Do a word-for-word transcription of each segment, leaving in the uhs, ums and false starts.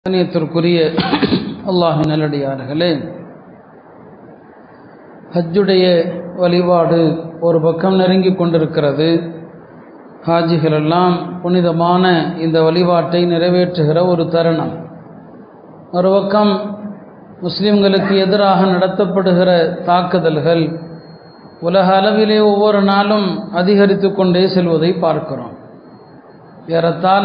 கண்ணியத்திற்குரிய அல்லாஹ்வின் நல்லடியார்களே, ஹஜ்ஜுடைய வழிபாடு ஒரு பக்கம் நெருங்கி கொண்டிருக்கிறது. ஹாஜிகள் எல்லாம் புனிதமான இந்த வழிபாட்டை நிறைவேற்றுகிற ஒரு தருணம். ஒரு பக்கம் முஸ்லிம்களுக்கு எதிராக நடத்தப்படுகிற தாக்குதல்கள் உலக அளவிலே ஒவ்வொரு நாளும் அதிகரித்து கொண்டே செல்வதை பார்க்கிறோம். ஏறத்தாழ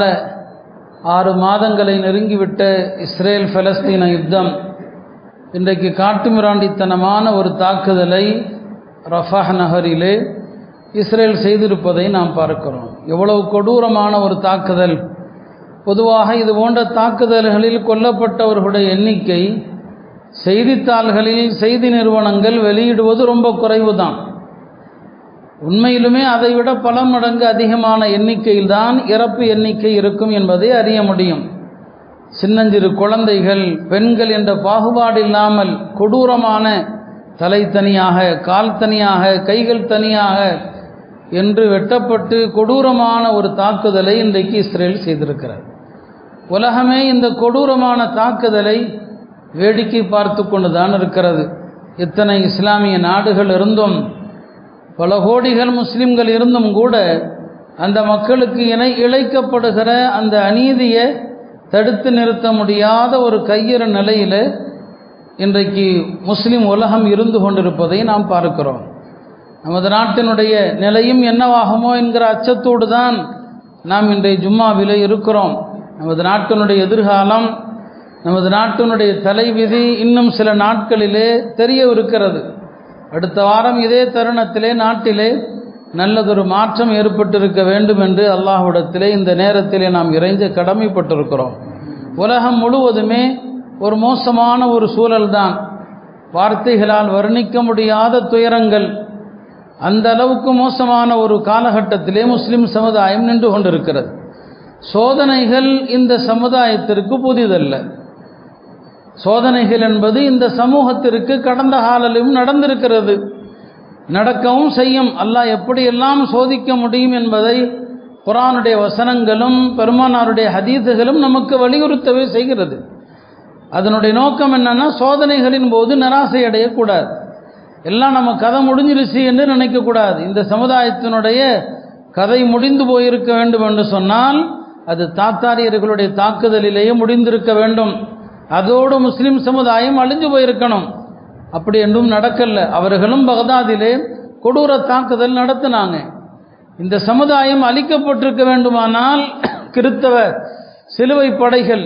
ஆறு மாதங்களை நெருங்கிவிட்ட இஸ்ரேல் பலஸ்தீன யுத்தம் இன்றைக்கு காட்டுமிராண்டித்தனமான ஒரு தாக்குதலை ரஃபாஹ் நகரிலே இஸ்ரேல் செய்திருப்பதை நாம் பார்க்கிறோம். எவ்வளவு கொடூரமான ஒரு தாக்குதல்! பொதுவாக இது போன்ற தாக்குதல்களில் கொல்லப்பட்டவர்களுடைய எண்ணிக்கை செய்தித்தாள்களில் செய்தி நிறுவனங்கள் வெளியிடுவது ரொம்ப குறைவுதான். உண்மையிலுமே அதைவிட பல மடங்கு அதிகமான எண்ணிக்கையில்தான் இறப்பு எண்ணிக்கை இருக்கும் என்பதை அறிய முடியும். சின்னஞ்சிறு குழந்தைகள், பெண்கள் என்ற பாகுபாடு இல்லாமல் கொடூரமான தலை தனியாக, கால் தனியாக, கைகள் தனியாக என்று வெட்டப்பட்டு கொடூரமான ஒரு தாக்குதலை இன்றைக்கு இஸ்ரேல் செய்திருக்கிறது. உலகமே இந்த கொடூரமான தாக்குதலை வேடிக்கை பார்த்து கொண்டுதான் இருக்கிறது. இத்தனை இஸ்லாமிய நாடுகள் இருந்தும், பல கோடிகள் முஸ்லிம்கள் இருந்தும் கூட அந்த மக்களுக்கு இணை இழைக்கப்படுகிற அந்த அநீதியை தடுத்து நிறுத்த முடியாத ஒரு கையிற நிலையில் இன்றைக்கு முஸ்லிம் உலகம் இருந்து கொண்டிருப்பதை நாம் பார்க்கிறோம். நமது நாட்டினுடைய நிலையும் என்னவாகுமோ என்கிற அச்சத்தோடு தான் நாம் இன்றைய ஜும்மாவிலே இருக்கிறோம். நமது நாட்டினுடைய எதிர்காலம், நமது நாட்டினுடைய தலைவிதி இன்னும் சில நாட்களிலே தெரியவிருக்கிறது. அடுத்த வாரம் இதே தருணத்திலே நாட்டிலே நல்லதொரு மாற்றம் ஏற்பட்டிருக்க வேண்டும் என்று அல்லாஹ்விடத்திலே இந்த நேரத்திலே நாம் இறைஞ்ச கடமைப்பட்டிருக்கிறோம். உலகம் முழுவதுமே ஒரு மோசமான ஒரு சூழல்தான். வார்த்தைகளால் வர்ணிக்க முடியாத துயரங்கள். அந்த அளவுக்கு மோசமான ஒரு காலகட்டத்திலே முஸ்லிம் சமுதாயம் நின்று கொண்டிருக்கிறது. சோதனைகள் இந்த சமுதாயத்திற்கு புதிதல்ல. சோதனைகள் என்பது இந்த சமூகத்திற்கு கடந்த காலத்திலும் நடந்திருக்கிறது, நடக்கவும் செய்யும். அல்லாஹ் எப்படியெல்லாம் சோதிக்க முடியும் என்பதை குர்ஆனுடைய வசனங்களும் பெருமானாருடைய ஹதீஸுகளும் நமக்கு வலியுறுத்தவே செய்கிறது. அதனுடைய நோக்கம் என்னன்னா, சோதனைகளின் போது நிராசை அடையக்கூடாது. எல்லாம் நம்ம கதை முடிஞ்சிருச்சு என்று நினைக்கக்கூடாது. இந்த சமுதாயத்தினுடைய கதை முடிந்து போயிருக்க வேண்டும் என்று சொன்னால் அது தாத்தாரியர்களுடைய தாக்குதலிலேயே முடிந்திருக்க வேண்டும். அதோடு முஸ்லிம் சமுதாயம் அழிஞ்சு போயிருக்கணும். அப்படி என்றும் நடக்கல. அவர்களும் பகதாதிலே கொடூர தாக்குதல் நடத்தினாங்க. இந்த சமுதாயம் அழிக்கப்பட்டிருக்க வேண்டுமானால் கிறித்தவ சிலுவை படைகள்,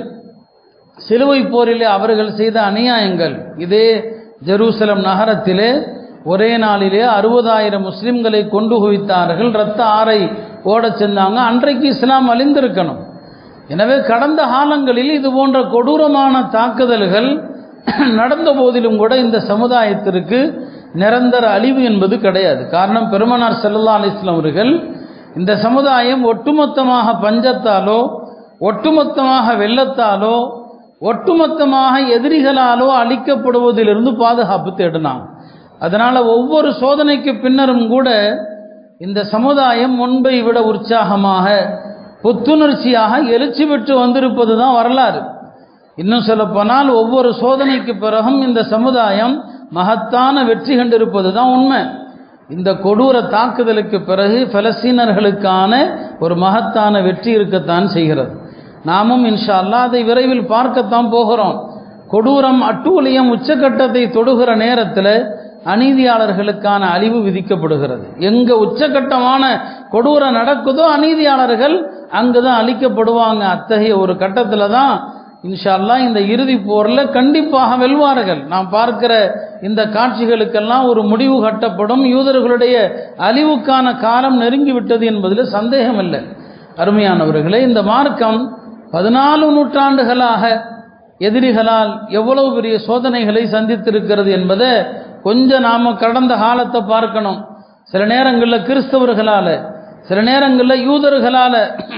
சிலுவை போரிலே அவர்கள் செய்த அநியாயங்கள், இதே ஜெருசலம் நகரத்திலே ஒரே நாளிலே அறுபதாயிரம் முஸ்லிம்களை கொண்டு குவித்தார்கள், இரத்த ஆறை ஓடச் சென்றாங்க. அன்றைக்கு இஸ்லாம் அழிந்திருக்கணும். எனவே கடந்த காலங்களில் இது போன்ற கொடூரமான தாக்குதல்கள் நடந்த போதிலும் கூட இந்த சமுதாயத்திற்கு நிரந்தர அழிவு என்பது கிடையாது. காரணம், பெருமானார் ஸல்லல்லாஹு அலைஹி வஸல்லம் அவர்கள் இந்த சமுதாயம் ஒட்டுமொத்தமாக பஞ்சத்தாலோ, ஒட்டுமொத்தமாக வெள்ளத்தாலோ, ஒட்டுமொத்தமாக எதிரிகளாலோ அழிக்கப்படுவதிலிருந்து பாதுகாப்பு தேடினாங்க. அதனால் ஒவ்வொரு சோதனைக்கு பின்னரும் கூட இந்த சமுதாயம் முன்பை விட உற்சாகமாக, புத்துணர்ச்சியாக எழுச்சி பெற்று வந்திருப்பது தான் வரலாறு. இன்னும் சொல்லப்போனால் ஒவ்வொரு சோதனைக்கு பிறகும் இந்த சமுதாயம் மகத்தான வெற்றி கண்டிருப்பது தான் உண்மை. இந்த கொடூர தாக்குதலுக்கு பிறகு பலஸ்தீனர்களுக்கான ஒரு மகத்தான வெற்றி இருக்கத்தான் செய்கிறது. நாமும் இன்ஷா அல்லாஹ் அதை விரைவில் பார்க்கத்தான் போகிறோம். கொடூரம், அட்டூழியம் உச்சக்கட்டத்தை தொடுகிற நேரத்தில் அநீதியாளர்களுக்கான அழிவு விதிக்கப்படுகிறது. எங்க உச்சக்கட்டமான கொடூரம் நடக்குதோ அநீதியாளர்கள் அங்குதான் அழிக்கப்படுவாங்க. அத்தகைய ஒரு கட்டத்தில் தான் இன்ஷா அல்லாஹ் இந்த இறுதி போரில் கண்டிப்பாக வெல்வார்கள். நாம் பார்க்கிற இந்த காட்சிகளுக்கெல்லாம் ஒரு முடிவு கட்டப்படும். யூதர்களுடைய அழிவுக்கான காலம் நெருங்கிவிட்டது என்பதில் சந்தேகம் இல்லை. அருமையானவர்களே, இந்த மார்க்கம் பதினாலு நூற்றாண்டுகளாக எதிரிகளால் எவ்வளவு பெரிய சோதனைகளை சந்தித்திருக்கிறது என்பதை கொஞ்சம் நாம் கடந்த காலத்தை பார்க்கணும். சில நேரங்களில் கிறிஸ்தவர்களால், சில நேரங்களில் யூதர்களால்,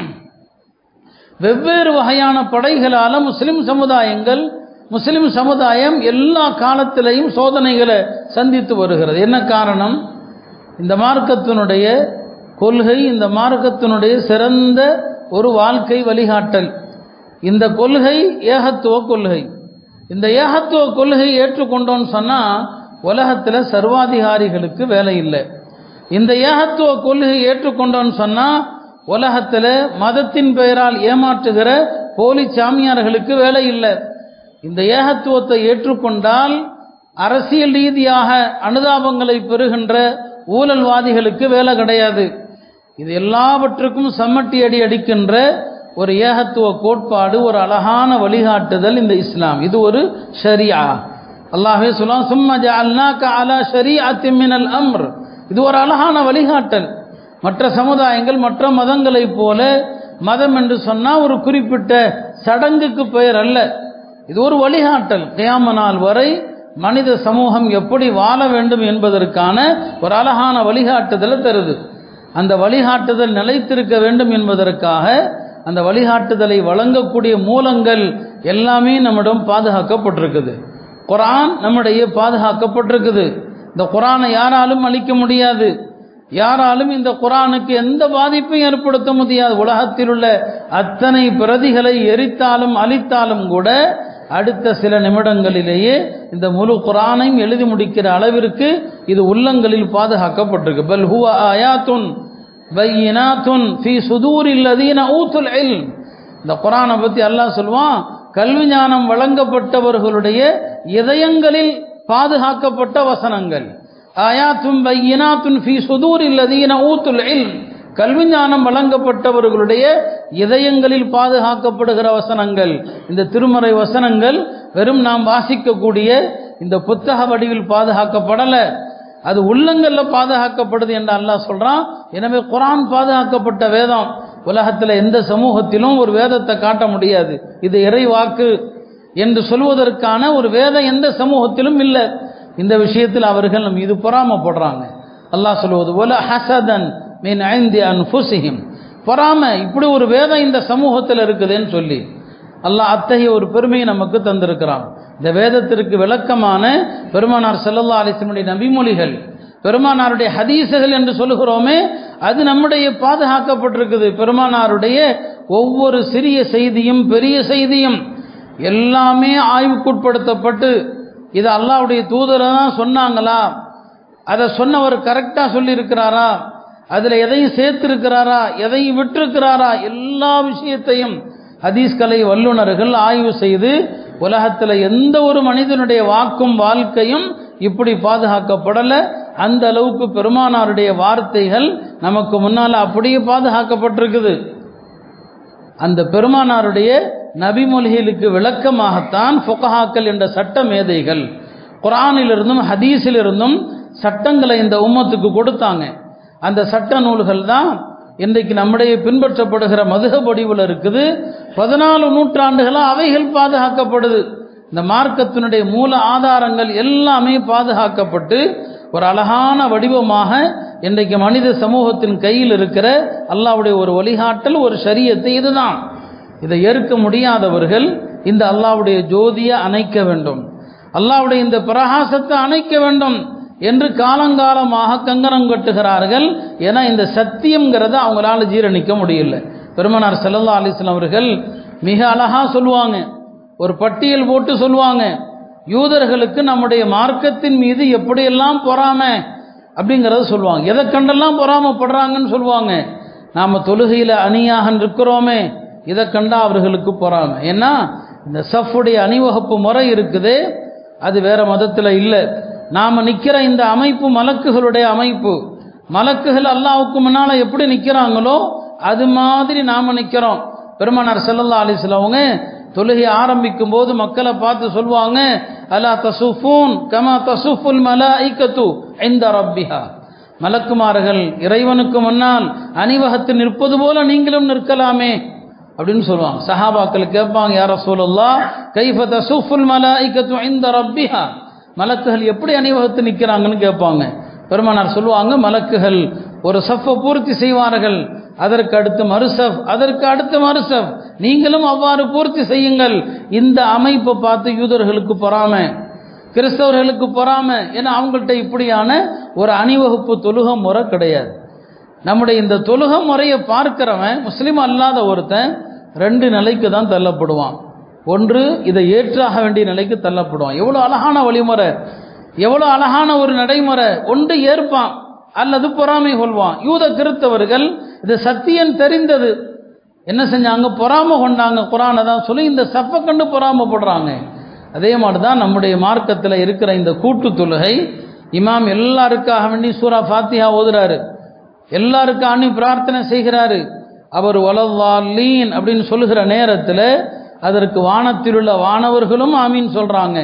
வெவ்வேறு வகையான படைகளால் முஸ்லிம் சமுதாயங்கள், முஸ்லிம் சமுதாயம் எல்லா காலத்திலையும் சோதனைகளை சந்தித்து வருகிறது. என்ன காரணம்? இந்த மார்க்கத்தினுடைய கொள்கை, இந்த மார்க்கத்தினுடைய சிறந்த ஒரு வாழ்க்கை வழிகாட்டல். இந்த கொள்கை ஏகத்துவ கொள்கை. இந்த ஏகத்துவ கொள்கை ஏற்றுக்கொண்டோன்னு சொன்னால் உலகத்தில் சர்வாதிகாரிகளுக்கு வேலை இல்லை. இந்த ஏகத்துவ கொள்கை ஏற்றுக்கொண்டோன்னு சொன்னால் உலகத்தில் மதத்தின் பெயரால் ஏமாற்றுகிற போலி சாமியார்களுக்கு வேலை இல்லை. இந்த ஏகத்துவத்தை ஏற்றுக்கொண்டால் அரசியல் ரீதியாக அனுதாபங்களை பெறுகின்ற ஊழல்வாதிகளுக்கு வேலை கிடையாது. இது எல்லாவற்றுக்கும் சம்மட்டி அடி அடிக்கின்ற ஒரு ஏகத்துவ கோட்பாடு, ஒரு அழகான வழிகாட்டுதல் இந்த இஸ்லாம். இது ஒரு ஷரியா. அல்லாஹ்வே சொல்றான், சும்ம ஜஅல்னாக அலா ஷரீஅத்தின் மினல் அம்ர். இது ஒரு அழகான வழிகாட்டல். மற்ற சமுதாயங்கள் மற்ற மதங்களைப் போல மதம் என்று சொன்னால் ஒரு குறிப்பிட்ட சடங்குக்கு பெயர் அல்ல. இது ஒரு வழிகாட்டல். கியாமத் நாள் வரை மனித சமூகம் எப்படி வாழ வேண்டும் என்பதற்கான ஒரு அழகான வழிகாட்டுதலை தருது. அந்த வழிகாட்டுதல் நிலைத்திருக்க வேண்டும் என்பதற்காக அந்த வழிகாட்டுதலை வழங்கக்கூடிய மூலங்கள் எல்லாமே நம்மிடம் பாதுகாக்கப்பட்டிருக்குது. குர்ஆன் நம்முடைய பாதுகாக்கப்பட்டிருக்குது. இந்த குர்ஆனை யாராலும் அழிக்க முடியாது. யாராலும் இந்த குர்ஆனுக்கு எந்த பாதிப்பையும் ஏற்படுத்த முடியாது. உலகத்தில் உள்ள அத்தனை பிரதிகளை எரித்தாலும் அழித்தாலும் கூட அடுத்த சில நிமிடங்களிலேயே இந்த முழு குர்ஆனையும் எழுதி முடிக்கிற அளவிற்கு இது உள்ளங்களில் பாதுகாக்கப்பட்டிருக்கு. பல் ஹுவ ஆயாத்துன் பையினாத்துன் ஃபீ சுதூரில் லதீன ஊத்துல் இல்ம். இந்த குர்ஆனை பற்றி அல்லாஹ் சொல்வான், கல்வி ஞானம் வழங்கப்பட்டவர்களுடைய இதயங்களில் பாதுகாக்கப்பட்ட வசனங்கள். ஆயாத்தும் பையினாத்துன் ஃபீ சுதூரில் லதீன ஊத்துல் இல்ம். கல்வி ஞானம் வழங்கப்பட்டவர்களுடைய இதயங்களில் பாதுகாக்கப்படுகிற வசனங்கள். இந்த திருமறை வசனங்கள் வெறும் நாம் வாசிக்கக்கூடிய இந்த புத்தக வடிவில் பாதுகாக்கப்படலை, அது உள்ளங்களில் பாதுகாக்கப்படுது என்று அல்லாஹ் சொல்றான். எனவே குர்ஆன் பாதுகாக்கப்பட்ட வேதம். உலகத்தில் எந்த சமூகத்திலும் ஒரு வேதத்தை காட்ட முடியாது, இது இறை வாக்கு என்று சொல்வதற்கான ஒரு வேதம் எந்த சமூகத்திலும் இல்லை. இந்த விஷயத்தில் அவர்கள் நம் இது பொறாமப்படுறாங்க. அல்லாஹ் சொல்வது போல ஹசதன் மின் ஐந்தி அன்ஃபுஸிஹிம், பொறாமை, இப்படி ஒரு வேதம் இந்த சமூகத்தில் இருக்குதுன்னு சொல்லி அல்லாஹ் அத்தகைய ஒரு பெருமையை நமக்கு தந்திருக்கிறான். இந்த வேதத்திற்கு விளக்கமான பெருமானார் ஸல்லல்லாஹு அலைஹி வஸல்லம் நபிமொழிகள், பெருமானாருடைய ஹதீஸுகள் என்று சொல்லுகிறோமே, அது நம்முடைய பாதுகாக்கப்பட்டிருக்குது. பெருமானாருடைய ஒவ்வொரு சிறிய செய்தியும் பெரிய செய்தியும் எல்லாமே ஆய்வுக்குட்படுத்தப்பட்டு, இது அல்லாஹ்வுடைய தூதரை தான் சொன்னாங்களா, அதை சொன்னவர் கரெக்டாக சொல்லியிருக்கிறாரா, அதில் எதையும் சேர்த்திருக்கிறாரா, எதையும் விட்டிருக்கிறாரா, எல்லா விஷயத்தையும் ஹதீஸ் கலை வல்லுநர்கள் ஆய்வு செய்து உலகத்தில் எந்த ஒரு மனிதனுடைய வாக்கும் வாழ்க்கையும் இப்படி பாதுகாக்கப்படலை. அந்த அளவுக்கு பெருமானாருடைய வார்த்தைகள் நமக்கு முன்னால் அப்படியே பாதுகாக்கப்பட்டிருக்குது. அந்த பெருமானாருடைய நபிமொழிகளுக்கு விளக்கமாகத்தான் ஃபுகஹாக்கள் என்ற சட்ட மேதைகள் குர்ஆனிலிருந்தும் ஹதீஸிலிருந்தும் சட்டங்களை இந்த உம்மத்துக்கு கொடுத்தாங்க. அந்த சட்ட நூல்கள் தான் இன்றைக்கு நம்முடைய பின்பற்றப்படுகிற மதுஹப் வடிவில் இருக்குது. பதினாலு நூற்றாண்டுகளாக அவைகள் பாதுகாக்கப்படுது. இந்த மார்க்கத்தினுடைய மூல ஆதாரங்கள் எல்லாமே பாதுகாக்கப்பட்டு ஒரு அழகான வடிவமாக இன்றைக்கு மனித சமூகத்தின் கையில் இருக்கிற அல்லாஹ்வுடைய ஒரு வழிகாட்டல், ஒரு ஷரியத்தை இதுதான். இதை ஏற்க முடியாதவர்கள் இந்த அல்லாஹ்வுடைய ஜோதியை அணைக்க வேண்டும், அல்லாஹ்வுடைய இந்த பிரகாசத்தை அணைக்க வேண்டும் என்று காலங்காலமாக கங்கணம் கட்டுகிறார்கள். ஏன்னா இந்த சத்தியம்ங்கிறத அவங்களால ஜீரணிக்க முடியல. பெருமானார் ஸல்லல்லாஹு அலைஹி வஸல்லம் அவர்கள் மிக அழகா சொல்லுவாங்க, ஒரு பட்டியல் போட்டு சொல்லுவாங்க, யூதர்களுக்கு நம்முடைய மார்க்கத்தின் மீது எப்படியெல்லாம் பொறாமை அப்படிங்கிறத சொல்லுவாங்க. எதை கண்டெல்லாம் பொறாமப்படுறாங்கன்னு சொல்லுவாங்க. நாம் தொழுகையில் அணியாக இருக்கிறோமே, இதை கண்டா அவர்களுக்கு பொறாமை. ஏன்னா இந்த சஃபுடைய அணிவகுப்பு முறை இருக்குது, அது வேற மதத்தில் இல்லை. நாம் நிற்கிற இந்த அமைப்பு மலக்குகளுடைய அமைப்பு. மலக்குகள் அல்லாஹ்வுக்கு முன்னால் எப்படி நிற்கிறாங்களோ அது மாதிரி நாம் நிற்கிறோம். பெருமானார் ஸல்லல்லாஹு அலைஹி வஸல்லம் அவங்க தொழுகை ஆரம்பிக்கும் போது மக்களை பார்த்து சொல்லுவாங்க, அலா தசுஃபூன் கமா தசுஃபுல் மலாயிகத்து இன்த ரப்பிஹா. மலக்குமார்கள் இறைவனுக்கு முன்னால் அணிவகுத்து நிற்பது போல நீங்களும் நிற்கலாமே அப்படின்னு சொல்லுவாங்க. சஹாபாக்கள் கேட்பாங்க, யா ரசூலல்லாஹ் கைஃப தசுஃபுல் மலாயிகத்து இன்த ரப்பிஹா, மலக்குகள் எப்படி அணிவகுத்து நிற்கிறாங்கன்னு கேட்பாங்க. பெருமானார் சொல்லுவாங்க, மலக்குகள் ஒரு சஃபை பூர்த்தி செய்வார்கள், அதற்கு அடுத்து மறுசஃப், அதற்கு அடுத்து மறுசஃப், நீங்களும் அவ்வாறு பூர்த்தி செய்யுங்கள். இந்த அமைப்பை பார்த்து யூதர்களுக்கு பொறாமை, கிறிஸ்தவர்களுக்கு பொறாமை. ஏன்னா அவங்கள்ட்ட இப்படியான ஒரு அணிவகுப்பு தொழுக முறை கிடையாது. நம்முடைய இந்த தொழுக முறையை பார்க்கிறவன் முஸ்லீம் அல்லாத ஒருத்தன் ரெண்டு நிலைக்கு தான் தள்ளப்படுவான். ஒன்று இதை ஏற்றாக வேண்டிய நிலைக்கு தள்ளப்படுவான். எவ்வளோ அழகான வழிமுறை, எவ்வளோ அழகான ஒரு நடைமுறை. ஒன்று ஏற்பான் அல்லது பொறாமை கொள்வான். யூத கிறிஸ்தவர்கள் இது சத்தியம் தெரிந்தது, என்ன செஞ்சாங்க, பொறாமை கொண்டாங்க. குர்ஆனை தான் சொல்லி இந்த சஃபை கண்டு பொறாமைப்படுறாங்க. அதே மாதிரி தான் நம்முடைய மார்க்கத்தில் இருக்கிற இந்த கூட்டு தொழுகை. இமாம் எல்லாருக்காக வேண்டி சூரா ஃபாத்திஹா ஓதுறாரு, எல்லாருக்காண்டி பிரார்த்தனை செய்கிறாரு. அவர் வலல்லாலீன் அப்படின்னு சொல்லுகிற நேரத்தில் அதற்கு வானத்தில் உள்ள வானவர்களும் ஆமீன் சொல்றாங்க,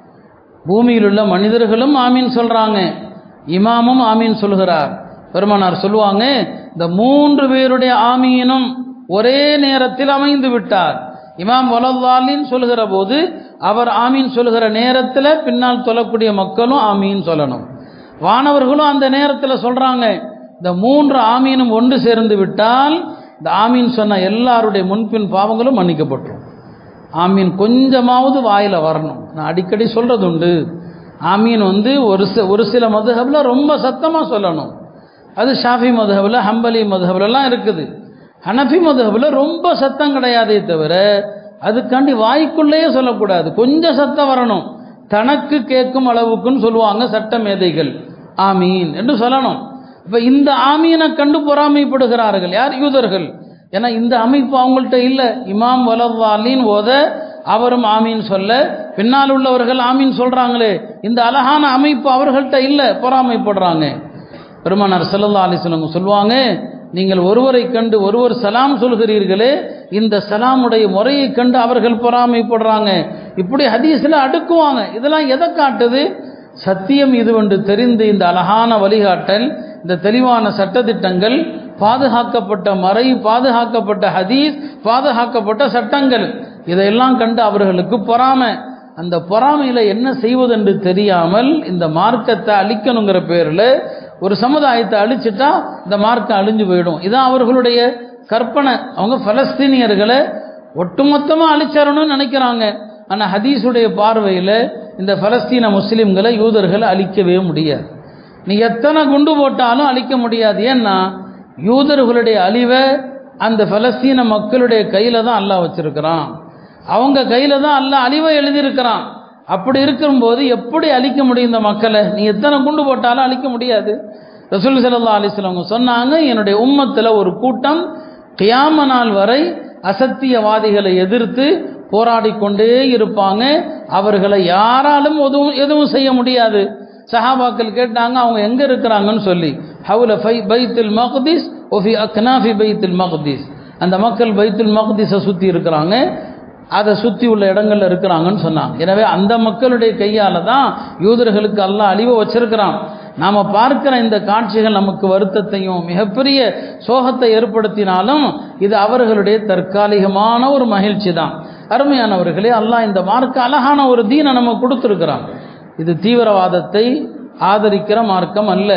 பூமியில் உள்ள மனிதர்களும் ஆமீன் சொல்றாங்க, இமாமும் ஆமீன் சொல்கிறார். பெருமானார் சொல்லுவாங்க, இந்த மூன்று பேருடைய ஆமீனும் ஒரே நேரத்தில் அமைந்து விட்டார். இமாம் வலல்லாலின்னு சொல்லுகிற போது அவர் ஆமீன் சொல்லுகிற நேரத்தில் பின்னால் சொல்லக்கூடிய மக்களும் ஆமீன் சொல்லணும். வானவர்களும் அந்த நேரத்தில் சொல்றாங்க. இந்த மூன்று ஆமீனும் ஒன்று சேர்ந்து விட்டால் இந்த ஆமீன் சொன்ன எல்லாருடைய முன்பின் பாவங்களும் மன்னிக்கப்பட்டுரும். ஆமீன் கொஞ்சமாவது வாயில வரணும். நான் அடிக்கடி சொல்றது உண்டு, ஆமீன் வந்து ஒரு ஒரு சில மதுஹப்ல ரொம்ப சத்தமா சொல்லணும். அது ஷாஃபி மதுஹப்ல, ஹம்பலி மதுஹப்லாம் இருக்குது. ஹனஃபி மதுஹப்ல ரொம்ப சத்தம் கிடையாதே தவிர அதுக்காண்டி வாய்க்குள்ளேயே சொல்லக்கூடாது, கொஞ்சம் சத்தம் வரணும். தனக்கு கேட்கும் அளவுக்குன்னு சொல்லுவாங்க சட்ட மேதைகள், ஆமீன் என்று சொல்லணும். இப்ப இந்த ஆமீனை கண்டு பொறாமைப்படுகிறார்கள் யார்? யூதர்கள். ஏன்னா இந்த அமைப்பு அவங்கள்ட்ட இல்லை. இமாம் வலல்லாலின் ஓத அவரும் ஆமீன் சொல்ல, பின்னால் உள்ளவர்கள் ஆமீன் சொல்றாங்களே, இந்த அழகான அமைப்பு அவர்கள்ட்ட இல்லை, பொறாமைப்படுறாங்க. பெருமானார் ஸல்லல்லாஹு அலைஹி வஸல்லம் சொல்லுவாங்க, நீங்கள் ஒருவரை கண்டு ஒருவர் சலாம் சொல்கிறீர்களே, இந்த சலாமுடைய முறையை கண்டு அவர்கள் பொறாமைப்படுறாங்க. இப்படி ஹதீஸ்ல அடுக்குவாங்க. இதெல்லாம் எதை காட்டுது? சத்தியம் இதுவென்று தெரிந்து இந்த அழகான வழிகாட்டல், இந்த தெளிவான சட்டத்திட்டங்கள், பாதுகாக்கப்பட்ட மறை, பாதுகாக்கப்பட்ட ஹதீஸ், பாதுகாக்கப்பட்ட சட்டங்கள், இதையெல்லாம் கண்டு அவர்களுக்கு பொறாமை. அந்த பொறாமையில என்ன செய்வதென்று தெரியாமல் இந்த மார்க்கத்தை அழிக்கணுங்கிற பேரில் ஒரு சமுதாயத்தை அழிச்சிட்டா இந்த மார்க்கம் அழிஞ்சு போயிடும். இதான் அவர்களுடைய கற்பனை. அவங்க பலஸ்தீனியர்களை ஒட்டுமொத்தமாக அழிச்சிடணும்னு நினைக்கிறாங்க. ஆனால் ஹதீஸுடைய பார்வையில் இந்த பலஸ்தீன முஸ்லீம்களை யூதர்களை அழிக்கவே முடியாது. நீ எத்தனை குண்டு போட்டாலும் அழிக்க முடியாது. ஏன்னா யூதர்களுடைய அழிவை அந்த பலஸ்தீன மக்களுடைய கையில தான் அல்லாஹ் வச்சிருக்கிறான். அவங்க கையில தான் அல்லாஹ் அழிவை எழுதியிருக்கிறான். அப்படி இருக்கும்போது எப்படி அழிக்க முடியும் இந்த மக்களை? நீ எத்தனை குண்டு போட்டாலும் அழிக்க முடியாது. ரசூல் ஸல்லல்லாஹு அலைஹி வஸல்லம் சொன்னாங்க, என்னுடைய உம்மத்தில் ஒரு கூட்டம் கியாம நாள் வரை அசத்தியவாதிகளை எதிர்த்து போராடி கொண்டே இருப்பாங்க. அவர்களை யாராலும் எதுவும் எதுவும் செய்ய முடியாது. சஹாபாக்கள் கேட்டாங்க, அவங்க எங்க இருக்கிறாங்கன்னு சொல்லி. ஹவுல பைத்துல் மக்திஸ் ஒஃபி அக்னாஃபி பைத்துல் மக்திஸ், அந்த மக்கள் பைத்துல் மக்திஸை சுற்றி இருக்கிறாங்க, அதை சுற்றி உள்ள இடங்கள்ல இருக்கிறாங்கன்னு சொன்னாங்க. எனவே அந்த மக்களுடைய கையால தான் யூதர்களுக்கு அல்லாஹ் அழிவை வச்சிருக்கிறான். நாம பார்க்கிற இந்த காட்சிகள் நமக்கு வருத்தத்தையும் மிகப்பெரிய சோகத்தை ஏற்படுத்தினாலும் இது அவர்களுடைய தற்காலிகமான ஒரு மகிழ்ச்சி தான். அருமையானவர்களே, அல்லாஹ் இந்த மார்க்க அழகான ஒரு தீனை நம்ம கொடுத்துருக்கிறான். இது தீவிரவாதத்தை ஆதரிக்கிற மார்க்கம் அல்ல.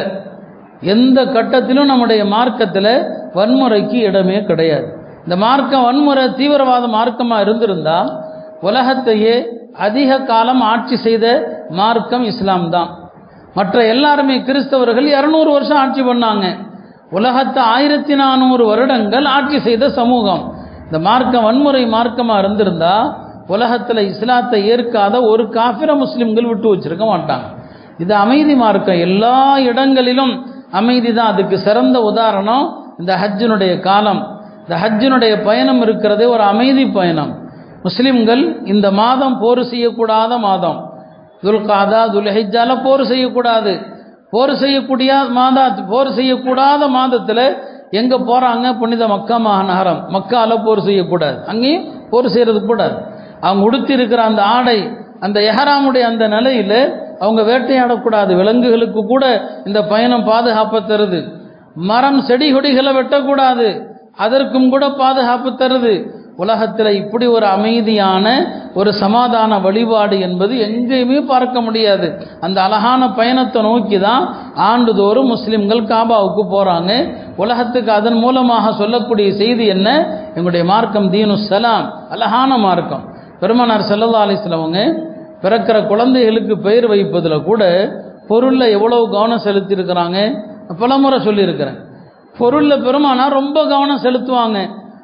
எந்த கட்டத்திலும் நம்முடைய மார்க்கத்தில் வன்முறைக்கு இடமே கிடையாது. இந்த மார்க்கம் வன்முறை தீவிரவாத மார்க்கமாக இருந்திருந்தால் உலகத்தையே அதிக காலம் ஆட்சி செய்த மார்க்கம் இஸ்லாம் தான். மற்ற எல்லாருமே கிறிஸ்தவர்கள் இருநூறு வருஷம் ஆட்சி பண்ணாங்க. உலகத்தை ஆயிரத்தி நானூறு வருடங்கள் ஆட்சி செய்த சமூகம். இந்த மார்க்கம் வன்முறை மார்க்கமாக இருந்திருந்தா உலகத்தில் இஸ்லாத்தை ஏற்காத ஒரு காஃபிர முஸ்லிம்கள் விட்டு வச்சிருக்க மாட்டாங்க. இது அமைதி மார்க்கம், எல்லா இடங்களிலும் அமைதி தான். அதுக்கு சிறந்த உதாரணம் இந்த ஹஜ்ஜினுடைய காலம். இந்த ஹஜ்ஜினுடைய பயணம் இருக்கிறதே ஒரு அமைதி பயணம். முஸ்லிம்கள் இந்த மாதம் போர் செய்யக்கூடாத மாதம். துல்காதா துல்ஹிஜ்ஜால போர் செய்யக்கூடாது. போர் செய்யக்கூடிய மாதா போர் செய்யக்கூடாத மாதத்தில் எங்கே போகிறாங்க? புனித மக்கா மாநகரம் மக்கால போர் செய்யக்கூடாது. அங்கேயும் போர் செய்கிறது கூடாது. அவங்க உடுத்தி இருக்கிற அந்த ஆடை, அந்த எஹராமுடைய அந்த நிலையில் அவங்க வேட்டையாடக்கூடாது. விலங்குகளுக்கு கூட இந்த பயணம் பாதுகாப்பு தருது. மரம் செடி கொடிகளை வெட்டக்கூடாது, அதற்கும் கூட பாதுகாப்பு தருது. உலகத்தில் இப்படி ஒரு அமைதியான ஒரு சமாதான வழிபாடு என்பது எங்கேயுமே பார்க்க முடியாது. அந்த அழகான பயணத்தை நோக்கி தான் ஆண்டுதோறும் முஸ்லிம்கள் காபாவுக்கு போகிறாங்க. உலகத்துக்கு அதன் மூலமாக சொல்லக்கூடிய செய்தி என்ன? எங்களுடைய மார்க்கம் தீனுஸ் சலாம், அழகான மார்க்கம். பெருமானார் ஸல்லல்லாஹு அலைஹி வஸல்லம் அவங்க பிறக்கிற குழந்தைகளுக்கு பெயர் வைப்பதில் கூட பொருளில் எவ்வளவு கவனம் செலுத்தியிருக்கிறாங்க. பலமுறை சொல்லியிருக்கிறேன். பொருளில் பெருமானார் ரொம்ப கவனம் செலுத்துவாங்க.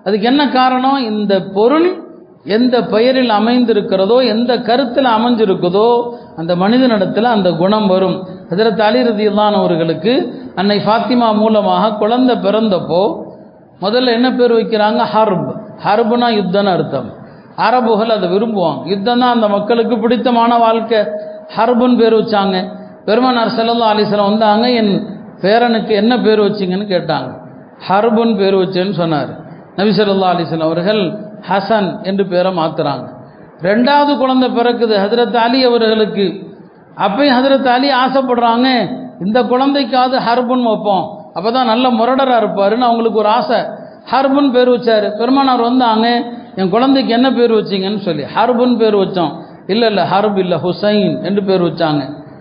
அதுக்கு என்ன காரணம்? இந்த பொருள் எந்த பெயரில் அமைந்திருக்கிறதோ, எந்த கருத்தில் அமைஞ்சிருக்குதோ அந்த மனிதனிடத்தில் அந்த குணம் வரும். ஹஜ்ரத் அலி ரலியல்லாஹு அவர்களுக்கு அன்னை ஃபாத்திமா மூலமாக குழந்தை பிறந்தப்போ முதல்ல என்ன பேர் வைக்கிறாங்க? ஹர்ப். ஹர்ப்னா யுத்தம்னு அர்த்தம். அரபுகள் அதை விரும்புவாங்க. யுத்தம் தான் அந்த மக்களுக்கு பிடித்தமான வாழ்க்கை. ஹர்புன்னு பேர் வச்சாங்க. பெருமானார் ஸல்லல்லாஹு அலைஹி வஸல்லம் வந்தாங்க, என் பேரனுக்கு என்ன பேர் வச்சிங்கன்னு கேட்டாங்க. ஹர்புன்னு பேர் வச்சேன்னு சொன்னார். நபி ஸல்லல்லாஹு அலைஹி வஸல்லம் அவர்கள் ஹசன் என்று பேரை மாத்துறாங்க. ரெண்டாவது குழந்தை பிறக்குது ஹஜ்ரத் அலி அவர்களுக்கு. அப்பயும் ஹஜ்ரத் அலி ஆசைப்படுறாங்க, இந்த குழந்தைக்காவது ஹர்புன்னு வைப்போம், அப்பதான் நல்ல முரடரா இருப்பாருன்னு அவங்களுக்கு ஒரு ஆசை. ஹர்புன்னு பேர் வச்சாரு. பெருமானார் வந்தாங்க, என் குழந்தைக்கு என்ன பேர் வச்சிங்கன்னு சொல்லி. ஹர்புன்னு பேர் வச்சோம். இல்லை இல்லை ஹர்ப் இல்லை ஹுசைன் என்று பேர் வச்சாங்க.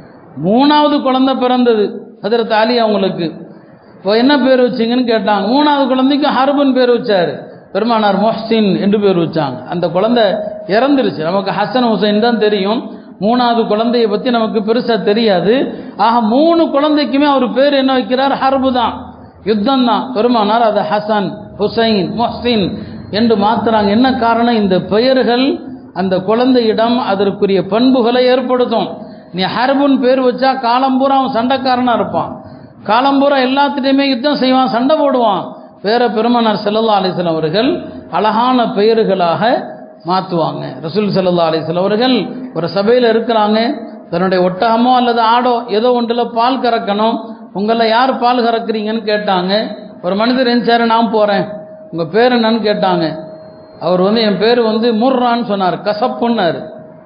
மூணாவது குழந்தை பிறந்தது ஹஜ்ரத் அலி அவங்களுக்கு. இப்போ என்ன பேர் வச்சிங்கன்னு கேட்டாங்க. மூணாவது குழந்தைக்கு ஹர்புன்னு பேர் வச்சாரு. பெருமானார் முஹ்சின் என்று பேர் வச்சாங்க. அந்த குழந்தை இறந்துருச்சு. நமக்கு ஹசன் ஹுசைன் தான் தெரியும், மூணாவது குழந்தையை பற்றி நமக்கு பெருசாக தெரியாது. ஆக மூணு குழந்தைக்குமே அவர் பேர் என்ன வைக்கிறார்? ஹர்பு தான், யுத்தம் தான். பெருமானார் அதை ஹசன் ஹுசைன் முஹ்சின் என்று மாத்துறாங்க. என்ன காரணம்? இந்த பெயர்கள் அந்த குழந்தையிடம் அதற்குரிய பண்புகளை ஏற்படுத்தும். நீ ஹர்புன்னு பேர் வச்சா காலம்பூரா அவன் சண்டைக்காரனாக இருப்பான், காலம்பூரா எல்லாத்திட்டையுமே யுத்தம் செய்வான், சண்டை போடுவான். வேற பெருமானார் ஸல்லல்லாஹு அலைஹி வஸல்லம் அவர்கள் அழகான பெயர்களாக மாற்றுவாங்க. ரசூல் ஸல்லல்லாஹு அலைஹி வஸல்லம் அவர்கள் ஒரு சபையில் இருக்கிறாங்க, தன்னுடைய ஒட்டகமோ அல்லது ஆடோ ஏதோ ஒன்றில் பால் கறக்கணும். உங்களை யார் பால் கறக்குறீங்கன்னு கேட்டாங்க. ஒரு மனிதர் எஞ்சாரு, நான் போகிறேன், உங்கள் பேர் என்னன்னு கேட்டாங்க. அவர் வந்து என் பேர் வந்து முர்ரான்னு சொன்னார், கசப்புன்னாரு.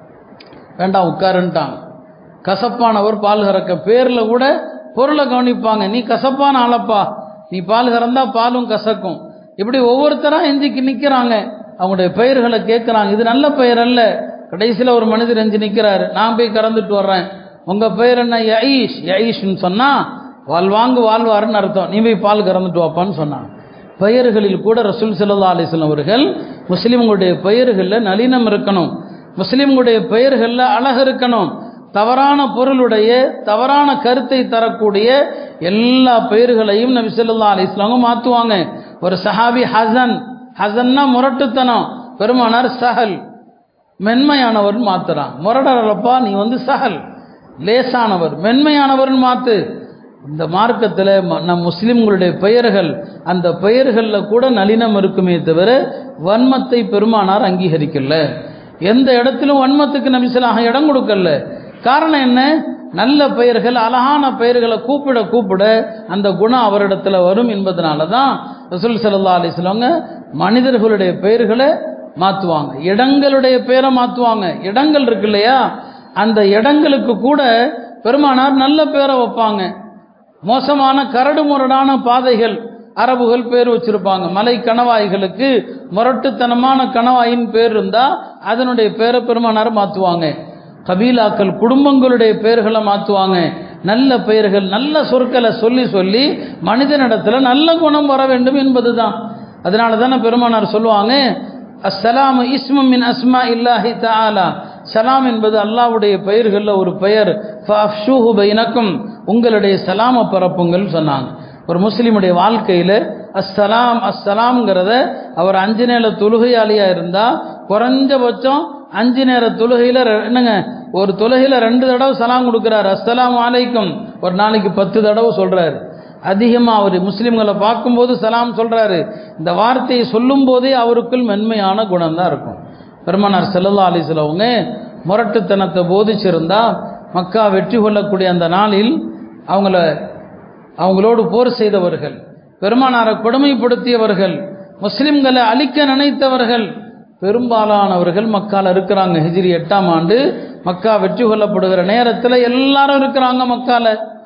வேண்டாம் உட்காருன்ட்டாங்க. கசப்பானவர் பால் கறக்க, பேரில் கூட பொருளை கவனிப்பாங்க. நீ கசப்பான ஆளப்பா, நீ பால் கறந்தா பாலும் கசக்கும். இப்படி ஒவ்வொருத்தராக எஞ்சிக்கு நிற்கிறாங்க, அவங்களுடைய பெயர்களை கேட்குறாங்க. இது நல்ல பெயர் அல்ல. கடைசியில் ஒரு மனிதர் எஞ்சி நிற்கிறாரு, நான் போய் கறந்துட்டு வர்றேன், உங்கள் பெயர் என்ன? யஈஷ். யஈஷ்ன்னு சொன்னால் வாழ்வாங்கு வாழ்வாருன்னு அர்த்தம், நீ போய் பால் கறந்துட்டு வாப்பான்னு சொன்னாங்க. பெயர்களில் கூட ரசூல் ஸல்லல்லாஹு அலைஹி வஸல்லம் அவர்கள் முஸ்லீம்களுடைய பெயர்களில் நளினம் இருக்கணும், முஸ்லீம்களுடைய பெயர்களில் அழகு இருக்கணும். தவறான பொருளுடைய தவறான கருத்தை தரக்கூடிய எல்லா பெயர்களையும் நபி ஸல்லல்லாஹு அலைஹி வஸல்லம் மாற்றுவாங்க. ஒரு சஹாபி ஹசன், ஹசன்னா முரட்டுத்தனம், பெருமானார் சஹல் மென்மையானவர் மாத்துறான். முரடரப்பா நீ வந்து சஹல் லேசானவர் மென்மையானவர்னு மாத்து. இந்த மார்க்கத்தில் நம் முஸ்லிம்களுடைய பெயர்கள் அந்த பெயர்களில் கூட நளினம் இருக்குமே தவிர வன்மத்தை பெருமானார் அங்கீகரிக்கல. எந்த இடத்திலும் வன்மத்துக்கு நபி ஸல்லல்லாஹு இடம் கொடுக்கல. காரணம் என்ன? நல்ல பெயர்கள் அழகான பெயர்களை கூப்பிட கூப்பிட அந்த குணம் அவரிடத்தில் வரும் என்பதனால தான் ரசூல் ஸல்லல்லாஹு அலைஹி வஸல்லம் மனிதர்களுடைய பெயர்களை மாற்றுவாங்க, இடங்களுடைய பெயரை மாற்றுவாங்க. இடங்கள் இருக்கு இல்லையா, அந்த இடங்களுக்கு கூட பெருமானார் நல்ல பேரை வைப்பாங்க. மோசமான கரடு முரடான பாதைகள் அரபுகள் பேர் வச்சிருப்பாங்க. மலை கணவாய்களுக்கு முரட்டுத்தனமான கணவாயின் பேர் இருந்தால் அதனுடைய பேரை பெருமானார் மாற்றுவாங்க. கபீலாக்கள் குடும்பங்களுடைய பெயர்களை மாற்றுவாங்க. நல்ல பெயர்கள் நல்ல சொற்களை சொல்லி சொல்லி மனிதனிடத்தில் நல்ல குணம் வர வேண்டும் என்பது தான். அதனால தானே பெருமானார் சொல்லுவாங்க, அஸ்ஸலாமு இஸ்மு மின் அஸ்மா இல்லாஹி தஆலா, சலாம் என்பது அல்லாஹ்வுடைய பெயர்களில் ஒரு பெயர். ஃபஅஃஷூஹு பைனக்கும், உங்களுடைய சலாம பரப்புங்கள் சொன்னாங்க. ஒரு முஸ்லீமுடைய வாழ்க்கையில் அஸ்ஸலாம் அஸ்ஸலாம்ங்கிறத அவர் அஞ்சு நேர தொழுகையாளியாக இருந்தால் குறைஞ்சபட்சம் அஞ்சு நேர தொழுகையில் என்னங்க ஒரு தொழுகையில் ரெண்டு தடவை சலாம் கொடுக்குறாரு, அஸ்ஸலாமு அலைக்கும். ஒரு நாளைக்கு பத்து தடவை சொல்கிறாரு. அதிகமாக அவர் முஸ்லீம்களை பார்க்கும்போது சலாம் சொல்கிறாரு. இந்த வார்த்தையை சொல்லும் போதே அவருக்குள் மென்மையான குணம் தான் இருக்கும். பெருமானார் ஸல்லல்லாஹு அலைஹி வஸல்லம் அவங்க முரட்டுத்தனத்தை போதிச்சிருந்தா மக்கா வெற்றி கொள்ளக்கூடிய அந்த நாளில் அவங்கள அவங்களோடு போர் செய்தவர்கள், பெருமானாரை கொடுமைப்படுத்தியவர்கள், முஸ்லிம்களை அழிக்க நினைத்தவர்கள் பெரும்பாலானவர்கள் மக்கால இருக்கிறாங்க. ஹிஜ்ரி எட்டாம் ஆண்டு மக்கா வெற்றி கொள்ளப்படுகிற நேரத்தில் எல்லாரும் இருக்கிறாங்க மக்கால.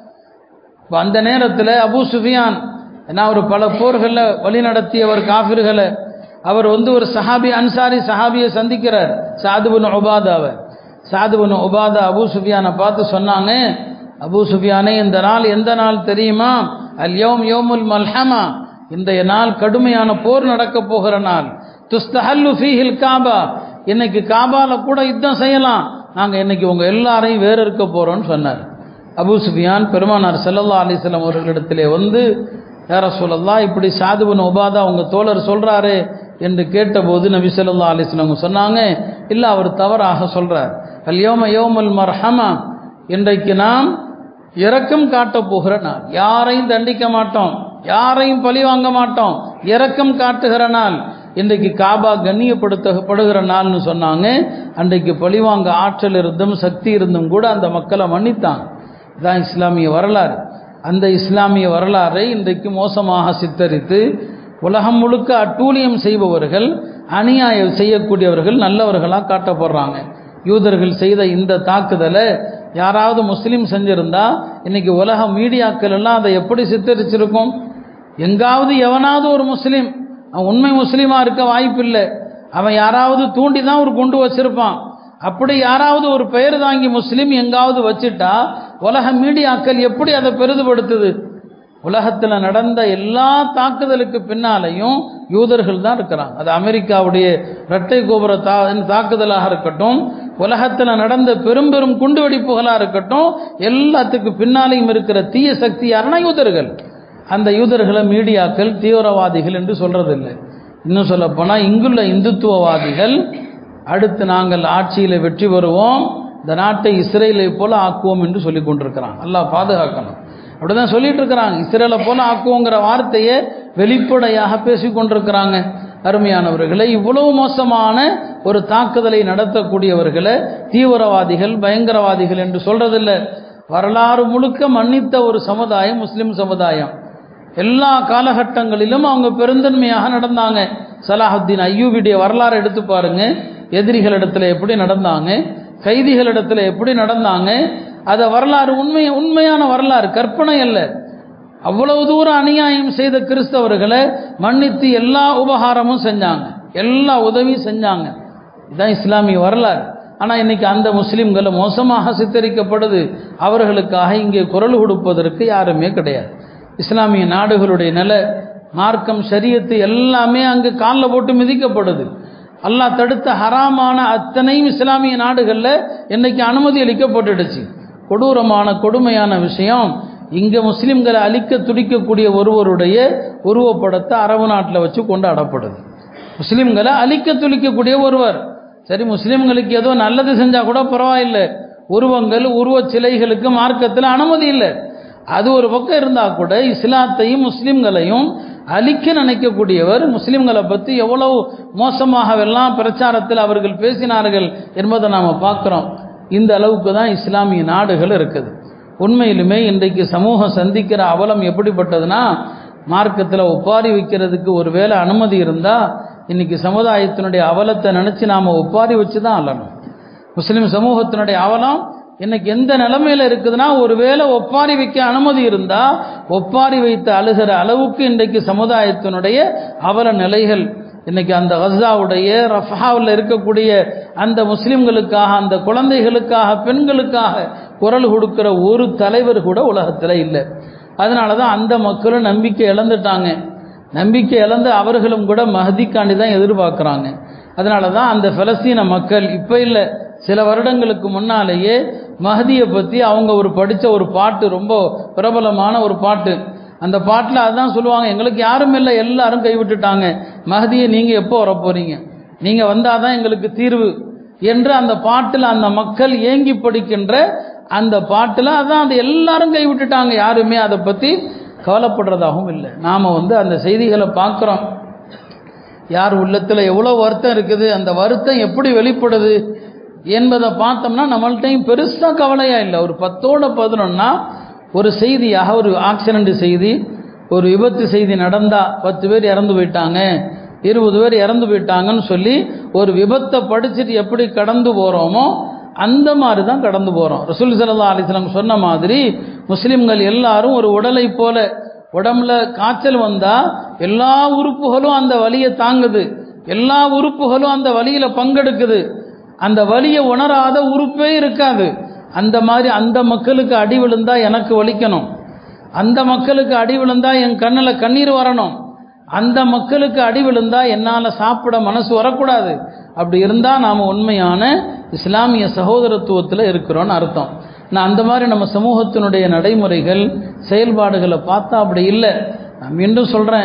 அந்த நேரத்தில் அபூ சுஃபியான் ஏன்னா அவர் பல போர்களில் வழி நடத்தியவர் காஃபிர்களை. அவர் வந்து ஒரு சஹாபி அன்சாரி சஹாபியை சந்திக்கிறார், சாது பின் உபாதாவை. சாது பின் உபாதா அபூ சுஃபியானை பார்த்து சொன்னாங்க, அபூ சுஃபியானே இந்த நாள் எந்த நாள் தெரியுமா? அல் யௌம் யௌமுல் மல்ஹமா, இந்த நாள் கடுமையான போர் நடக்க போகிற நாள். துஸ்தஹல்லு ஃபீஹில் காபா, இன்னைக்கு காபால கூட யுத்தம் செய்யலாம், நாங்கள் இன்னைக்கு உங்கள் எல்லாரையும் வேறு இருக்க போகிறோன்னு சொன்னார். அபூ சுஃபியான் பெருமானார் ஸல்லல்லாஹு அலைஹி வஸல்லம் அவர்களிடத்திலே வந்து, யா ரசூலல்லாஹ், இப்படி சாது பின் உபாதா உங்கள் தோழர் சொல்கிறாரு, என்று கேட்டபோது நபி ஸல்லல்லாஹு அலைஹி வஸல்லம் சொன்னாங்க, இல்லை அவர் தவறாக சொல்றார். அல் யௌம யௌமுல் மர்ஹமா, இன்றைக்கு நாம் இரக்கம் காட்டப் போகிற நாள். யாரையும் தண்டிக்க மாட்டோம், யாரையும் பழி வாங்க மாட்டோம், இரக்கம் காட்டுகிற நாள். இன்றைக்கு காபா கண்ணியப்படுத்தப்படுகிற நாள்னு சொன்னாங்க. அன்றைக்கு பழிவாங்க ஆற்றல் இருந்தும் சக்தி இருந்தும் கூட அந்த மக்களை மன்னித்தாங்க. இதுதான் இஸ்லாமிய வரலாறு. அந்த இஸ்லாமிய வரலாறை இன்றைக்கு மோசமாக சித்தரித்து உலகம் முழுக்க அட்டூழியம் செய்பவர்கள், அநியாயம் செய்யக்கூடியவர்கள் நல்லவர்களாக காட்டப்படுறாங்க. யூதர்கள் செய்த இந்த தாக்குதலை யாராவது முஸ்லீம் செஞ்சிருந்தா இன்னைக்கு உலக மீடியாக்கள் எல்லாம் அதை எப்படி சித்தரிச்சிருக்கும்? எங்காவது எவனாவது ஒரு முஸ்லீம், அவன் உண்மை முஸ்லீமா இருக்க வாய்ப்பில்லை, அவன் யாராவது தூண்டி தான் ஒரு கொண்டு வச்சிருப்பான். அப்படி யாராவது ஒரு பெயர் தாங்கி முஸ்லீம் எங்காவது வச்சுட்டா உலக மீடியாக்கள் எப்படி அதை பெரிதுபடுத்துது? உலகத்தில் நடந்த எல்லா தாக்குதலுக்கு பின்னாலையும் யூதர்கள் தான் இருக்கிறாங்க. அது அமெரிக்காவுடைய இரட்டை கோபுர தா தாக்குதலாக இருக்கட்டும், உலகத்தில் நடந்த பெரும் பெரும் குண்டுவெடிப்புகளாக இருக்கட்டும், எல்லாத்துக்கு பின்னாலையும் இருக்கிற தீய சக்தி யாருன்னா யூதர்கள். அந்த யூதர்களை மீடியாக்கள் தீவிரவாதிகள் என்று சொல்றதில்லை. இன்னும் சொல்ல போனால் இங்குள்ள இந்துத்துவவாதிகள் அடுத்து நாங்கள் ஆட்சியில் வெற்றி பெறுவோம், இந்த நாட்டை இஸ்ரேலை போல ஆக்குவோம் என்று சொல்லி கொண்டிருக்கிறாங்க. அல்லாஹ் பாதுகாக்கணும். அப்படிதான் சொல்லிட்டு இருக்கிறாங்க. இஸ்ரேலை போல ஆக்குவோங்கிற வார்த்தையை வெளிப்படையாக பேசி கொண்டிருக்கிறாங்க. அருமையானவர்களை, இவ்வளவு மோசமான ஒரு தாக்குதலை நடத்தக்கூடியவர்களை தீவிரவாதிகள் பயங்கரவாதிகள் என்று சொல்றதில்லை. வரலாறு முழுக்க மன்னித்த ஒரு சமுதாயம் முஸ்லிம் சமுதாயம். எல்லா காலகட்டங்களிலும் அவங்க பெருந்தன்மையாக நடந்தாங்க. சலாஹுத்தீன் அய்யூபியுடைய வரலாறு எடுத்து பாருங்க. எதிரிகளிடத்துல எப்படி நடந்தாங்க, கைதிகளிடத்துல எப்படி நடந்தாங்க. அத வரலாறு உண்மை உண்மையான வரலாறு, கற்பனை அல்ல. அவ்வளவு தூரம் அநியாயம் செய்த கிறிஸ்தவர்களை மன்னித்து எல்லா உபகாரமும் செஞ்சாங்க, எல்லா உதவியும் செஞ்சாங்க. இதுதான் இஸ்லாமிய வரலாறு. ஆனால் இன்னைக்கு அந்த முஸ்லீம்களை மோசமாக சித்தரிக்கப்படுது. அவர்களுக்காக இங்கே குரல் கொடுப்பதற்கு யாருமே கிடையாது. இஸ்லாமிய நாடுகளுடைய நிலை, மார்க்கம், ஷரியத்து எல்லாமே அங்கு காலில் போட்டு மிதிக்கப்படுது. அல்லாஹ் தடுத்த ஹராமான அத்தனையும் இஸ்லாமிய நாடுகளில் இன்னைக்கு அனுமதி அளிக்கப்பட்டுடுச்சு. கொடூரமான கொடுமையான விஷயம், இங்கே முஸ்லீம்களை அழிக்க துடிக்கக்கூடிய ஒருவருடைய உருவப்படத்தை அரபு நாட்டில் வச்சு கொண்டாடப்படுது. முஸ்லீம்களை அழிக்க துடிக்கக்கூடிய ஒருவர், சரி முஸ்லீம்களுக்கு ஏதோ நல்லது செஞ்சால் கூட பரவாயில்லை, உருவங்கள் உருவ சிலைகளுக்கு மார்க்கத்தில் அனுமதி இல்லை. அது ஒரு பக்கம் இருந்தால் கூட இஸ்லாத்தையும் முஸ்லீம்களையும் அழிக்க நினைக்கக்கூடியவர், முஸ்லீம்களை பற்றி எவ்வளவு மோசமாகவெல்லாம் பிரச்சாரத்தில் அவர்கள் பேசினார்கள் என்பதை நாம் பார்க்குறோம். இந்த அளவுக்கு தான் இஸ்லாமிய நாடுகள் இருக்குது. உண்மையிலுமே இன்றைக்கு சமூகம் சந்திக்கிற அவலம் எப்படிப்பட்டதுன்னா, மார்க்கத்தில் ஒப்பாரி வைக்கிறதுக்கு ஒரு வேளை அனுமதி இருந்தால் இன்னைக்கு சமுதாயத்தினுடைய அவலத்தை நினச்சி நாம் ஒப்பாரி வச்சு தான் அழணும். முஸ்லீம் சமூகத்தினுடைய அவலம் இன்னைக்கு எந்த நிலைமையில் இருக்குதுன்னா, ஒருவேளை ஒப்பாரி வைக்க அனுமதி இருந்தால் ஒப்பாரி வைத்து அழுகிற அளவுக்கு இன்றைக்கு சமுதாயத்தினுடைய அவல நிலைகள். இன்னைக்கு அந்த கஸாவுடைய ரஃபாவில் இருக்கக்கூடிய அந்த முஸ்லிம்களுக்காக, அந்த குழந்தைகளுக்காக, பெண்களுக்காக குரல் கொடுக்கிற ஒரு தலைவர் கூட உலகத்தில் இல்லை. அதனால தான் அந்த மக்களும் நம்பிக்கை இழந்துட்டாங்க. நம்பிக்கை இழந்து அவர்களும் கூட மஹதிக்காண்டி தான் எதிர்பார்க்குறாங்க. அதனால தான் அந்த பலஸ்தீன மக்கள் இப்போ இல்லை, சில வருடங்களுக்கு முன்னாலேயே மஹதியை பற்றி அவங்க ஒரு படித்த ஒரு பாட்டு, ரொம்ப பிரபலமான ஒரு பாட்டு. அந்த பாட்டில் அதுதான் சொல்லுவாங்க, எங்களுக்கு யாரும் இல்லை, எல்லாரும் கைவிட்டுட்டாங்க, மஹதியை நீங்கள் எப்போ வர போகிறீங்க, நீங்கள் வந்தால் தான் எங்களுக்கு தீர்வு என்று அந்த பாட்டில் அந்த மக்கள் ஏங்கி படிக்கின்ற அந்த பாட்டில் அதான் அது எல்லாரும் கைவிட்டுட்டாங்க, யாருமே அதை பற்றி கவலைப்படுறதாகவும் இல்லை. நாம் வந்து அந்த செய்திகளை பார்க்குறோம். யார் உள்ளத்தில் எவ்வளோ வருத்தம் இருக்குது, அந்த வருத்தம் எப்படி வெளிப்படுது என்பதை பார்த்தோம்னா நம்மள்கிட்டையும் பெருசாக கவலையாக இல்லை. ஒரு பத்தோட பதினொன்னா ஒரு செய்தியாக, ஒரு ஆக்சிடென்ட் செய்தி, ஒரு விபத்து செய்தி நடந்தால் பத்து பேர் இறந்து போயிட்டாங்க, இருபது பேர் இறந்து போயிட்டாங்கன்னு சொல்லி ஒரு விபத்தை படிச்சுட்டு எப்படி கடந்து போகிறோமோ அந்த மாதிரி தான் கடந்து போகிறோம். ரசூல் ஸல்லல்லாஹு அலைஹி வஸல்லம் சொன்ன மாதிரி முஸ்லிம்கள் எல்லாரும் ஒரு உடலை போல, உடம்புல காய்ச்சல் வந்தால் எல்லா உறுப்புகளும் அந்த வலியை தாங்குது, எல்லா உறுப்புகளும் அந்த வலியில் பங்கெடுக்குது. அந்த வலியை உணராத உறுப்பே இருக்காது. அந்த மாதிரி அந்த மக்களுக்கு அடி விழுந்தா எனக்கு வலிக்கணும், அந்த மக்களுக்கு அடி விழுந்தா என் கண்ணில் கண்ணீர் வரணும், அந்த மக்களுக்கு அடி விழுந்தா என்னால் சாப்பிட மனசு வரக்கூடாது. அப்படி இருந்தால் நாம் உண்மையான இஸ்லாமிய சகோதரத்துவத்தில் இருக்கிறோன்னு அர்த்தம். நான் அந்த மாதிரி நம்ம சமூகத்தினுடைய நடைமுறைகள் செயல்பாடுகளை பார்த்தா அப்படி இல்லை. நான் மீண்டும் சொல்கிறேன்,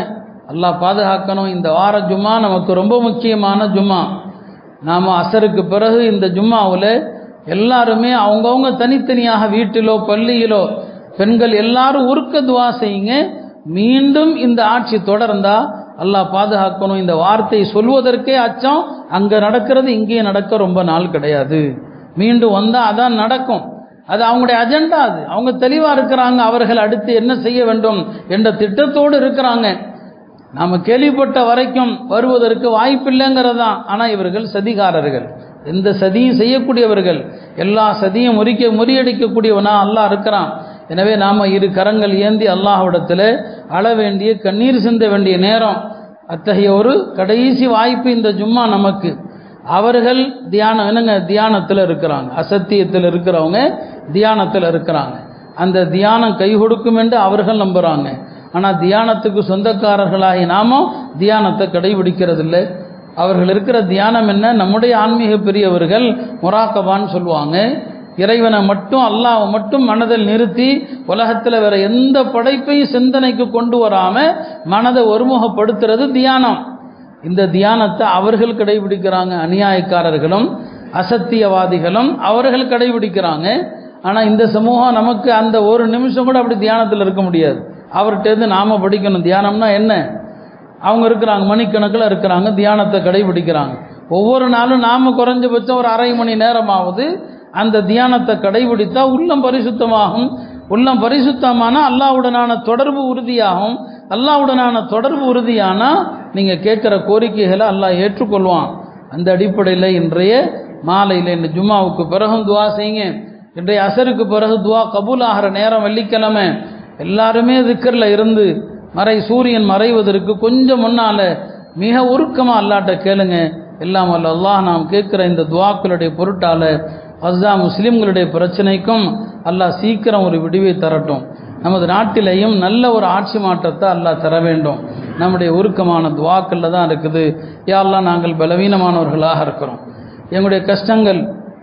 அல்லாஹ் பாதுகாக்கணும். இந்த வார ஜும்மா நமக்கு ரொம்ப முக்கியமான ஜும்மா. நாம் அசருக்கு பிறகு இந்த ஜும்மாவில் எல்லாருமே அவங்கவுங்க தனித்தனியாக வீட்டிலோ பள்ளியிலோ பெண்கள் எல்லாரும் உருக்க துவா செய்யுங்க. மீண்டும் இந்த ஆட்சி தொடர்ந்தா அல்லாஹ் பாதுகாக்கணும். இந்த வார்த்தை சொல்வதற்கே அச்சம். அங்கே நடக்கிறது இங்கே நடக்க ரொம்ப நாள் கிடையாது. மீண்டும் வந்தால் அதான் நடக்கும். அது அவங்களுடைய அஜெண்டா. அது அவங்க தெளிவாக இருக்கிறாங்க. அவர்கள் அடுத்து என்ன செய்ய வேண்டும் என்ற திட்டத்தோடு இருக்கிறாங்க. நாம் கேள்விப்பட்ட வரைக்கும் வருவதற்கு வாய்ப்பில்லைங்கிறது தான். ஆனால் இவர்கள் சதிகாரர்கள், எந்த சதியும் செய்யக்கூடியவர்கள், எல்லா சதியும் முறிக்க முறியடிக்கக்கூடியவனா அல்லாஹ் இருக்கிறான். எனவே நாம் இரு கரங்கள் ஏந்தி அல்லாஹ்விடத்தில் அழ வேண்டிய கண்ணீர் சிந்த வேண்டிய நேரம். அத்தகைய ஒரு கடைசி வாய்ப்பு இந்த ஜும்மா நமக்கு. அவர்கள் தியானம் என்னங்க தியானத்தில் இருக்கிறாங்க, அசத்தியத்தில் இருக்கிறவங்க தியானத்தில் இருக்கிறாங்க. அந்த தியானம் கை கொடுக்கும் என்று அவர்கள் நம்புகிறாங்க. ஆனால் தியானத்துக்கு சொந்தக்காரர்களாகி நாமும் தியானத்தை கடைபிடிக்கிறது இல்லை. அவர்கள் இருக்கிற தியானம் என்ன? நம்முடைய ஆன்மீக பெரியவர்கள் முராக்கபான்னு சொல்லுவாங்க. இறைவனை மட்டும் அல்லாஹ் மட்டும் மனதில் நிறுத்தி உலகத்தில் வேற எந்த படைப்பையும் சிந்தனைக்கு கொண்டு வராமல் மனதை ஒருமுகப்படுத்துறது தியானம். இந்த தியானத்தை அவர்கள் கடைபிடிக்கிறாங்க. அநியாயக்காரர்களும் அசத்தியவாதிகளும் அவர்கள் கடைபிடிக்கிறாங்க. ஆனால் இந்த சமூகம் நமக்கு அந்த ஒரு நிமிஷம் கூட அப்படி தியானத்தில் இருக்க முடியாது. அவர்கிட்டேருந்து நாம் படிக்கணும். தியானம்னா என்ன? அவங்க இருக்கிறாங்க, மணிக்கணக்கில் இருக்கிறாங்க, தியானத்தை கடைபிடிக்கிறாங்க. ஒவ்வொரு நாளும் நாம் குறைஞ்சபட்சம் ஒரு அரை மணி நேரமாவது அந்த தியானத்தை கடைபிடித்தா உள்ளம் பரிசுத்தமாகும். உள்ளம் பரிசுத்தமான அல்லாஹ்வுடனான தொடர்பு உறுதியாகும். அல்லாஹ்வுடனான தொடர்பு உறுதியானால் நீங்கள் கேட்குற கோரிக்கைகளை அல்லாஹ் ஏற்றுக்கொள்வான். அந்த அடிப்படையில் இன்றைய மாலையில் இந்த ஜும்மாவுக்கு பிறகும் துவா செய்யுங்க. இன்றைய அசருக்கு பிறகு துவா கபூல் ஆகிற நேரம் வெள்ளிக்கிழமை. எல்லாருமே திக்கரில் இருந்து மறை சூரியன் மறைவதற்கு கொஞ்சம் முன்னால் மிக உருக்கமாக அல்லாட்ட கேளுங்க. எல்லாம் அல்ல அல்லாஹ் நாம் கேட்குற இந்த துவாக்களுடைய பொருட்டால் கஸா முஸ்லீம்களுடைய பிரச்சனைக்கும் அல்லாஹ் சீக்கிரம் ஒரு விடிவை தரட்டும். நமது நாட்டிலேயும் நல்ல ஒரு ஆட்சி மாற்றத்தை அல்லாஹ் தர வேண்டும். நம்முடைய உருக்கமான துவாக்களில் தான் இருக்குது. யா அல்லாஹ், நாங்கள் பலவீனமானவர்களாக இருக்கிறோம். எங்களுடைய கஷ்டங்கள்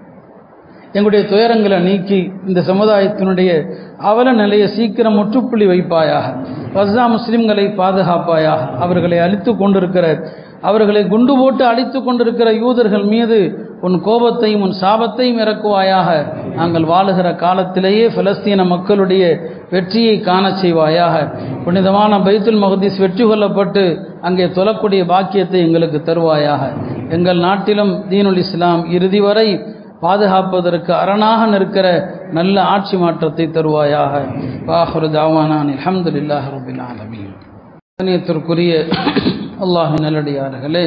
எங்களுடைய துயரங்களை நீக்கி இந்த சமுதாயத்தினுடைய அவல நிலையை சீக்கிரம் முற்றுப்புள்ளி வைப்பாயாக. கஸா முஸ்லிம்களை பாதுகாப்பாயாக. அவர்களை அழித்து கொண்டிருக்கிற அவர்களை குண்டு போட்டு அழித்து கொண்டிருக்கிற யூதர்கள் மீது உன் கோபத்தையும் உன் சாபத்தையும் இறக்குவாயாக. நாங்கள் வாழுகிற காலத்திலேயே பலஸ்தீன மக்களுடைய வெற்றியை காண செய்வாயாக. புனிதமான பைத்துல் மக்திஸ் வெற்றி கொள்ளப்பட்டு அங்கே தொழக்கூடிய பாக்கியத்தை எங்களுக்கு தருவாயாக. எங்கள் நாட்டிலும் தீனுல் இஸ்லாம் இறுதி வரை பாதுகாப்பதற்கு அரணாக நிற்கிற நல்ல ஆட்சி மாற்றத்தை தருவாயாக. வாஹிரு தஅவானா அல்ஹம்துலில்லாஹி ரப்பில் ஆலமீன். கண்ணியத்திற்குரிய அல்லாஹ்வின் நல்லடியார்களே,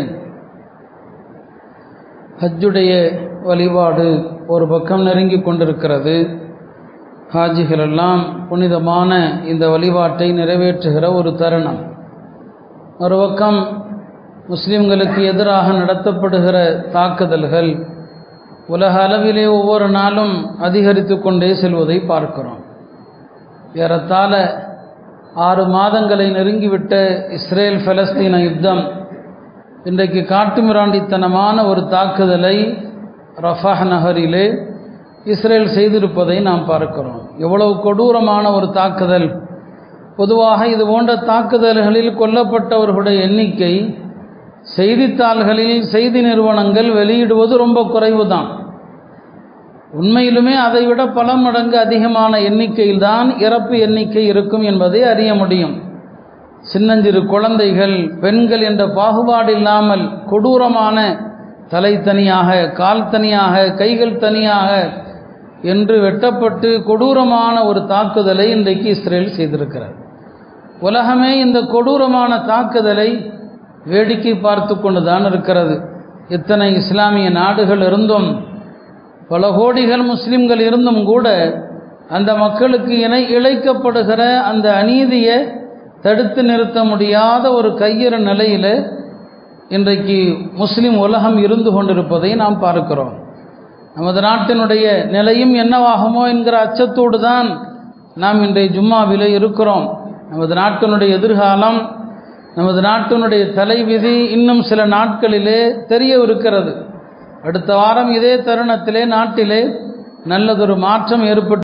ஹஜ்ஜுடைய வழிபாடு ஒரு பக்கம் நெருங்கி கொண்டிருக்கிறது. ஹாஜிகள் எல்லாம் புனிதமான இந்த வழிபாட்டை நிறைவேற்றுகிற ஒரு தருணம். ஒரு பக்கம் முஸ்லிம்களுக்கு எதிராக நடத்தப்படுகிற தாக்குதல்கள் உலக அளவிலே ஒவ்வொரு நாளும் அதிகரித்து கொண்டே செல்வதை பார்க்கிறோம். ஏறத்தாழ ஆறு மாதங்களை நெருங்கிவிட்ட இஸ்ரேல் பலஸ்தீன யுத்தம் இன்றைக்கு காட்டுமிராண்டித்தனமான ஒரு தாக்குதலை ரஃபாஹ் நகரிலே இஸ்ரேல் செய்திருப்பதை நாம் பார்க்கிறோம். எவ்வளவு கொடூரமான ஒரு தாக்குதல்! பொதுவாக இது போன்ற தாக்குதல்களில் கொல்லப்பட்டவர்களுடைய எண்ணிக்கை செய்தித்தாள்களில் செய்தி நிறுவனங்கள் வெளியிடுவது ரொம்ப குறைவு தான். உண்மையிலுமே அதைவிட பல மடங்கு அதிகமான எண்ணிக்கையில்தான் இறப்பு எண்ணிக்கை இருக்கும் என்பதை அறிய முடியும். சின்னஞ்சிறு குழந்தைகள், பெண்கள் என்ற பாகுபாடு இல்லாமல் கொடூரமான தலை தனியாக, கால் தனியாக, கைகள் தனியாக என்று வெட்டப்பட்டு கொடூரமான ஒரு தாக்குதலை இன்றைக்கு இஸ்ரேல் செய்திருக்கிறது. உலகமே இந்த கொடூரமான தாக்குதலை வேடிக்கை பார்த்து கொண்டு தான் இருக்கிறது. எத்தனை இஸ்லாமிய நாடுகள் இருந்தும், பல கோடிகள் முஸ்லிம்கள் இருந்தும் கூட அந்த மக்களுக்கு இணை இழைக்கப்படுகிற அந்த அநீதியை தடுத்து நிறுத்த முடியாத ஒரு கையிற நிலையில் இன்றைக்கு முஸ்லிம் உலகம் இருந்து கொண்டிருப்பதை நாம் பார்க்கிறோம். நமது நாட்டினுடைய நிலையும் என்னவாகுமோ என்கிற அச்சத்தோடு தான் நாம் இன்றைய ஜும்மாவிலே இருக்கிறோம். நமது நாட்டினுடைய எதிர்காலம், நமது நாட்டினுடைய தலைவிதி இன்னும் சில நாட்களிலே தெரிய இருக்கிறது. அடுத்த வாரம் இதே தருணத்திலே நாட்டிலே நல்லதொரு மாற்றம் ஏற்பட்டு